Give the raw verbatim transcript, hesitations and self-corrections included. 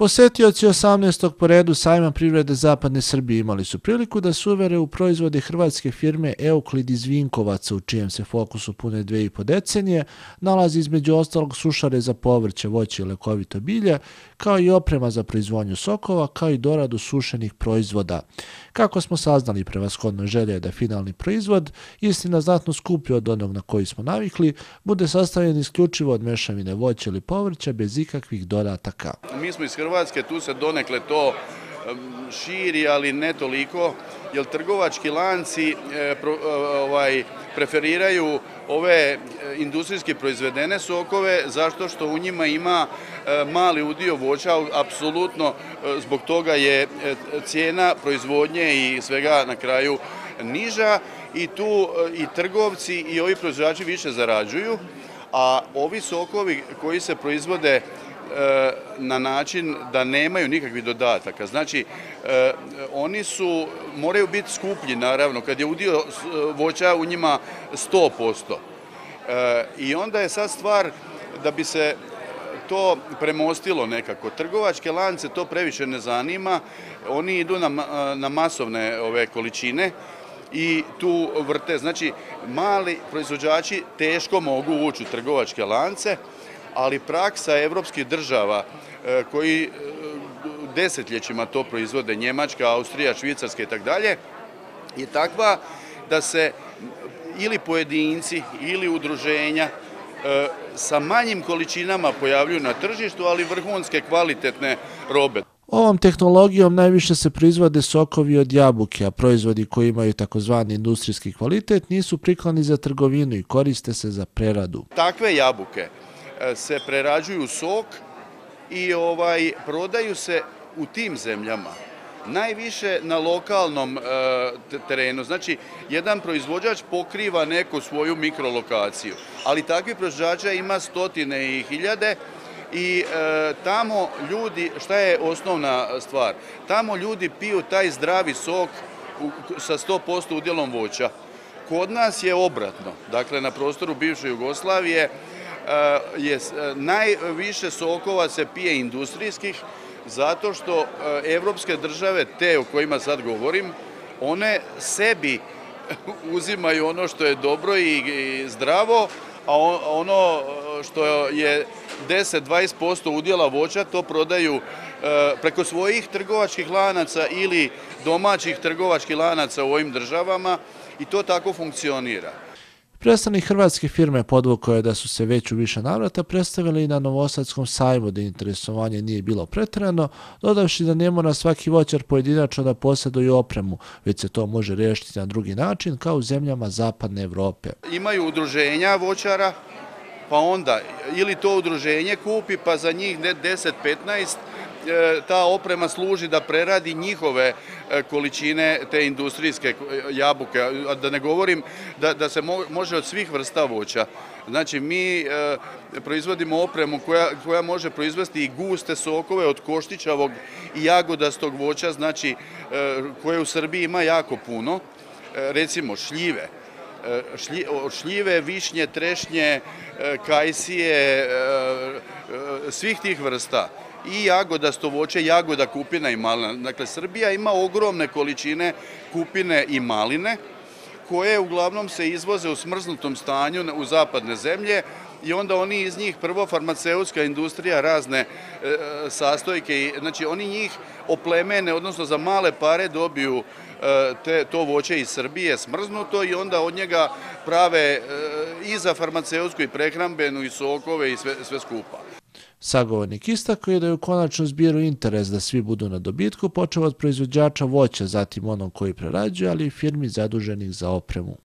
Posetioci osamnaestog po redu sajma privrede Zapadne Srbije imali su priliku da se uvere u proizvode hrvatske firme Euklid iz Vinkovaca, u čijem se fokusu pune dve i po decenije nalazi između ostalog sušare za povrće, voće i lekovito bilje, kao i oprema za proizvodnju sokova, kao i doradu sušenih proizvoda. Kako smo saznali, prevashodno želja je da finalni proizvod, istina znatno skuplji od onog na koji smo navikli, bude sastavljen isključivo od mešavine voća ili povrća bez ikakvih dodataka. Mi smo iz Hrvatske, tu se donekle to širi, ali ne toliko, jer trgovački lanci preferiraju ove industrijski proizvedene sokove, zašto što u njima ima mali udio voća, apsolutno zbog toga je cijena proizvodnje i svega na kraju niža i tu i trgovci i ovi proizvođači više zarađuju, a ovi sokovi koji se proizvode na način da nemaju nikakvih dodataka. Znači, oni su, moraju biti skuplji, naravno, kad je udio voća u njima sto posto. I onda je sad stvar da bi se to premostilo nekako. Trgovačke lance to previše ne zanima, oni idu na masovne ove količine i tu vrte. Znači, mali proizvođači teško mogu ući u trgovačke lance, ali praksa evropskih država koji desetljećima to proizvode, Njemačka, Austrija, Švicarska i tako dalje, je takva da se ili pojedinci ili udruženja sa manjim količinama pojavljuju na tržištu, ali vrhunske kvalitetne robe. Ovom tehnologijom najviše se proizvode sokovi od jabuke, a proizvodi koji imaju takozvani industrijski kvalitet nisu prikladni za trgovinu i koriste se za preradu. Takve jabuke se prerađuju u sok i ovaj prodaju se u tim zemljama. Najviše na lokalnom terenu. Znači, jedan proizvođač pokriva neku svoju mikrolokaciju, ali takvih proizvođača ima stotine i hiljade i tamo ljudi, šta je osnovna stvar? Tamo ljudi piju taj zdravi sok sa sto posto udjelom voća. Kod nas je obratno. Dakle, na prostoru bivše Jugoslavije je najviše sokova se pije industrijskih, zato što evropske države, te o kojima sad govorim, one sebi uzimaju ono što je dobro i zdravo, a ono što je deset do dvadeset posto udjela voća, to prodaju preko svojih trgovačkih lanaca ili domaćih trgovačkih lanaca u ovim državama i to tako funkcionira. Predstavnik hrvatske firme podvukao je da su se već u više navrata predstavili i na Novosadskom sajmu, da interesovanje nije bilo pretjerano, dodavši da ne mora svaki voćar pojedinačno da posjeduje opremu, već se to može riješiti na drugi način, kao u zemljama Zapadne Evrope. Imaju udruženja voćara, pa onda ili to udruženje kupi, pa za njih deset do petnaest ta oprema služi da preradi njihove količine te industrijske jabuke, a da ne govorim da se može od svih vrsta voća. Znači, mi proizvodimo opremu koja može proizvesti i guste sokove od koštićavog i jagodastog voća, znači koje u Srbiji ima jako puno, recimo šljive. Od šljive, višnje, trešnje, kajsije, svih tih vrsta. I jagodasto voće, jagoda, kupina i malina. Dakle, Srbija ima ogromne količine kupine i maline, koje uglavnom se izvoze u smrznutom stanju u zapadne zemlje i onda oni iz njih, prvo farmaceutska industrija, razne sastojke, znači oni njih oplemene, odnosno za male pare dobiju to voće iz Srbije smrznuto i onda od njega prave i za farmaceutsku i prehrambenu i sokove i sve skupa. Sagovornik istakao je da je u konačnom zbiru interes da svi budu na dobitku, počeo od proizvođača voća, zatim onog koji prerađuje, ali i firmi zaduženih za opremu.